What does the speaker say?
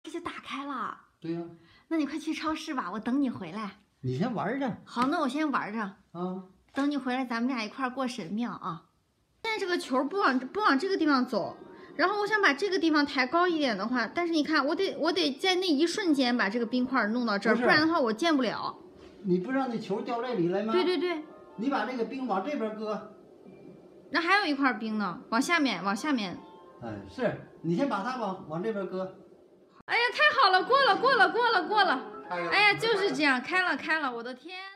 这就打开了。 对呀。 那你快去超市吧，我等你回来。 你先玩着。 好，那我先玩着。 啊。 等你回来，咱们俩一块儿过神庙啊。现在这个球不往这个地方走，然后我想把这个地方抬高一点的话，但是你看，我得在那一瞬间把这个冰块弄到这儿，不然的话我见不了。 你不让那球掉这里来吗？ 对对对。 你把这个冰往这边搁。 那还有一块冰呢，往下面。 哎，是你先把它往这边搁。 哎呀，太好了，过了。哎呀，就是这样，开了，我的天。